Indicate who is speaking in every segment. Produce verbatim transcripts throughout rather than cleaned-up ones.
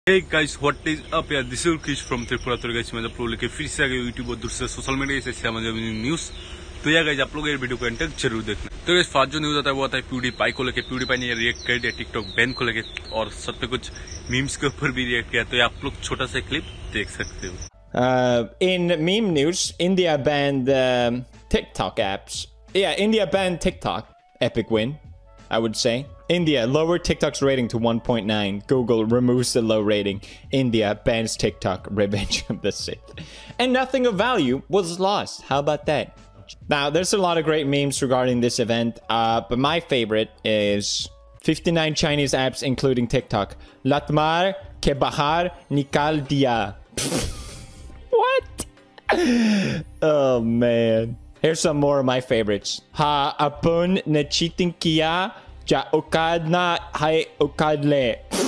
Speaker 1: Hey guys, what is up यार? This is Kish from Tripura. तो guys मैं आप लोग लेके फिर से आ गए यूट्यूब और दूसरे सोशल मीडिया से न्यूज। तो यार गाइस आप लोग ये वीडियो को एंड तक जरूर देखना। तो गाइस फास्ट जो न्यूज आता है वो आता है प्यूडीपाई को लेके। प्यूडीपाई ने रिएक्ट कर दिया टिकटॉक बैन को लेके और सब पे कुछ मीम्स के ऊपर भी रिएक्ट किया। तो ये आप लोग छोटा सा क्लिप देख सकते हो।
Speaker 2: Uh, in meme news, India banned um, TikTok apps. Yeah, India banned TikTok. Epic win, I would say. India lower TikTok's rating to one point nine. Google removes the low rating. India bans TikTok. Revenge of the Sith. And nothing of value was lost. How about that? Now, there's a lot of great memes regarding this event, uh, but my favorite is fifty-nine Chinese apps, including TikTok. Latmar ke bahar nikal diya. What? Oh, man. Here's some more of my favorites. Ha apun na cheating kiya. Ja ukad na hai ukad le.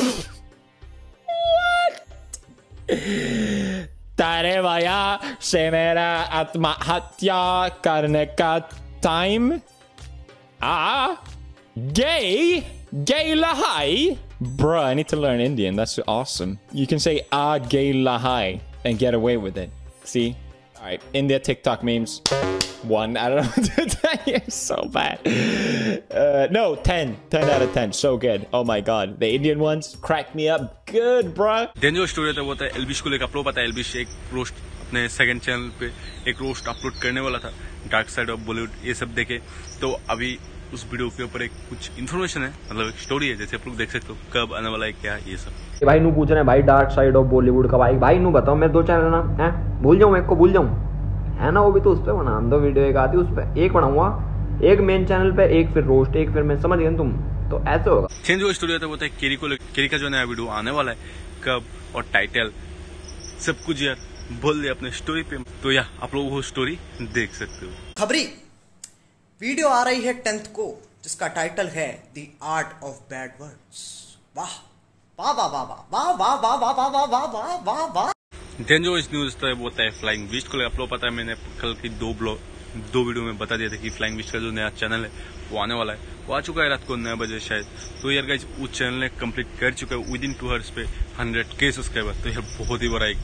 Speaker 2: What? Tare vaya se mera atmahatya karne ka time. Ah, gay, gay lahai. Bruh, I need to learn Indian. That's awesome. You can say ah gay lahai and get away with it. See? All right, India TikTok memes. One. I don't know what to tell you. So bad. Uh, no, ten. ten out of ten. So good. Oh my god. The Indian ones crack me up good, bruh.
Speaker 1: Then जो story था वो था एल्विश को लेकर। आप लोग पता है एल्विश एक रोस्ट अपने सेकंड चैनल पे एक रोस्ट अपलोड करने वाला था, डार्क साइड ऑफ बॉलीवुड। ये सब देखे तो अभी उस वीडियो के ऊपर एक कुछ इन्फॉर्मेशन है, मतलब एक स्टोरी है, जैसे आप लोग देख सकते हो कब आने वाला है क्या ये सब।
Speaker 3: भाई नू पूछ रहे हैं भाई डार्क साइड ऑफ बॉलीवुड का। भाई भाई नू बताओ, मैं दो चैनल ना है भूल जाऊँ, एक को भूल जाऊँ है ना, वो भी तो उस पर बना दो वीडियो। एक आती उस पर एक बनाऊंगा, एक मेन चैनल पे, एक फिर रोस्ट, एक फिर मैं समझ गया तुम। तो ऐसे होगा।
Speaker 1: चेंज जो स्टोरी होता है वो था केरी को केरी का जो नया वीडियो आने वाला है, कब और टाइटल सब कुछ यार बोल दे अपने स्टोरी पे। तो यार आप लोग वो स्टोरी देख सकते हो।
Speaker 4: खबरी वीडियो आ रही है टेंथ को, जिसका टाइटल है the art of bad words. वाह वाह वाह वाह वाह वाह वाह वाह वाह वाह वाह वाह वाह वाह।
Speaker 1: देन जो इस न्यूज था वो होता है फ्लाइंग विस्ट को। आप लोग पता है मैंने कल की दो ब्लॉग दो वीडियो में बता दिया था कि फ्लाइंग विस्ट का जो नया चैनल है वो आने वाला है। वो आ चुका है रात को नौ बजे शायद। तो यार गाइस उस चैनल ने कंप्लीट कर चुका है विद इन टू आवर्स पे हंड्रेड के सब्सक्राइबर। तो यार बहुत ही बड़ा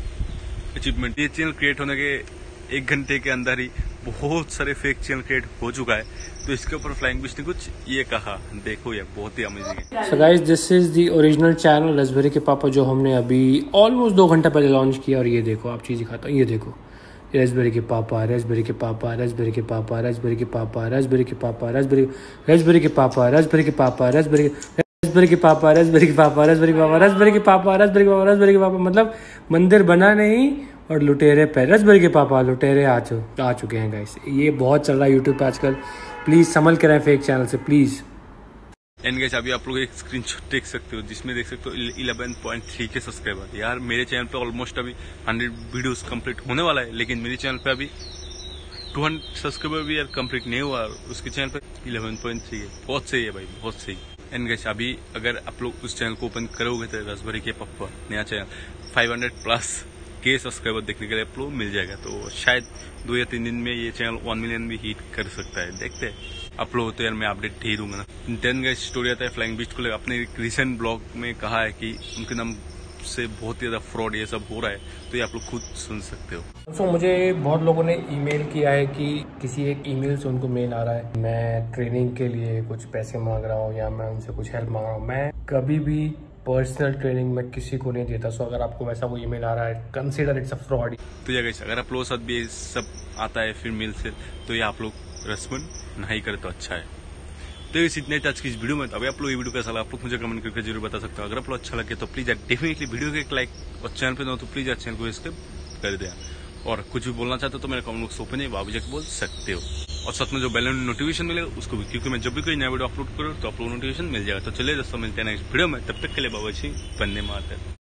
Speaker 1: एक अचीवमेंट। ये चैनल क्रिएट होने के एक घंटे के अंदर ही बहुत सारे फेक चैनल क्रिएट हो चुका है। तो इसके ऊपर फ्लाइंग विस्ट ने कुछ ये कहा, देखो यार बहुत ही अमेजिंग है।
Speaker 5: So guys this is the original channel raspberry के पापा, जो हमने अभी ऑलमोस्ट दो घंटे पहले लॉन्च किया। और ये देखो आप चीज दिखाता हूँ, ये देखो रसबेरी के पापा, रसबेरी के पापा, रसबेरी के पापा, रसबेरी के पापा, रसबेरी के पापा, रसबेरी रसबेरी के पापा, रसबेरी के पापा, रसबेरी रसबेरी के पापा, रसबेरी के पापा, रसबेरी के पापा, रसबेरी के पापा, रसबेरी के पापा, रसबेरी के पापा। मतलब मंदिर बना नहीं और लुटेरे पे रसबेरी के पापा लुटेरे आ चुके आ चुके हैं गाइस। ये बहुत चल रहा है यूट्यूब पे आजकल। प्लीज संभल के रहे फेक चैनल से प्लीज।
Speaker 1: एंड गाइस अभी आप लोग एक स्क्रीनशॉट देख सकते हो जिसमें देख सकते हो इलेवन पॉइंट थ्री के सब्सक्राइबर। यार मेरे चैनल पे ऑलमोस्ट अभी हंड्रेड वीडियोस कंप्लीट होने वाला है, लेकिन मेरे चैनल पे अभी टू हंड्रेड सब्सक्राइबर भी यार कंप्लीट नहीं हुआ। उसके चैनल पे इलेवन पॉइंट थ्री है। बहुत सही है भाई, बहुत सही। एंड गाइस अभी अगर आप लोग उस चैनल को ओपन करोगे तो रसबेरी के पापा नया चैनल फाइव हंड्रेड प्लस के सब्सक्राइबर देखने के लिए आप लोग मिल जाएगा। तो शायद दो या तीन दिन में ये चैनल वन मिलियन भी हिट कर सकता है। देखते हैं आप लोग। तो यार मैं अपडेट दे दूंगा ना। देन गाइस स्टोरी आता है फ्लाइंग विस्ट को लेकर। अपने एक रिसेंट ब्लॉग में कहा है कि उनके नाम से बहुत ही ज्यादा फ्रॉड ये सब हो रहा है। तो ये आप लोग खुद सुन सकते हो।
Speaker 5: दोस्तों मुझे बहुत लोगों ने ईमेल किया है कि किसी एक ईमेल से उनको मेल आ रहा है, मैं ट्रेनिंग के लिए कुछ पैसे मांग रहा हूँ या मैं उनसे कुछ हेल्प मांग रहा हूँ। मैं कभी भी पर्सनल ट्रेनिंग में किसी को नहीं देता। सो अगर आपको वैसा वो ईमेल आ रहा है, कंसीडर इट्स अ फ्रॉड।
Speaker 1: तो ये गाइस अगर आप लोगों के साथ भी ये सब आता है फिर मेल से, तो ये आप लोग रेस्पॉन्ड नहीं करे तो अच्छा है। तो इस इतने टच की इस वीडियो में। तो अभी आप लोग ये वीडियो कैसा लगा आप लोग मुझे कमेंट करके जरूर बता सकते हो। अगर आप लोग अच्छा लगे तो प्लीज डेफिनेटली वीडियो के एक लाइक और चैनल पे ना हो तो प्लीज चैनल को सब्सक्राइब कर दिया। और कुछ भी बोलना चाहते हो तो मेरे कमेंट बॉक्स ओपन है, वहां भी जाकर बोल सकते हो। और साथ में जो बेल नोटिफिकेशन मिलेगा उसको भी, क्योंकि मैं जब भी कोई नया वीडियो अपलोड करूँ तो आप लोग नोटिफिकेशन मिल जाएगा। तो चलिए दोस्तों मिलते हैं नेक्स्ट वीडियो में, तब तक के लिए बाबा जी वंदे मातरम।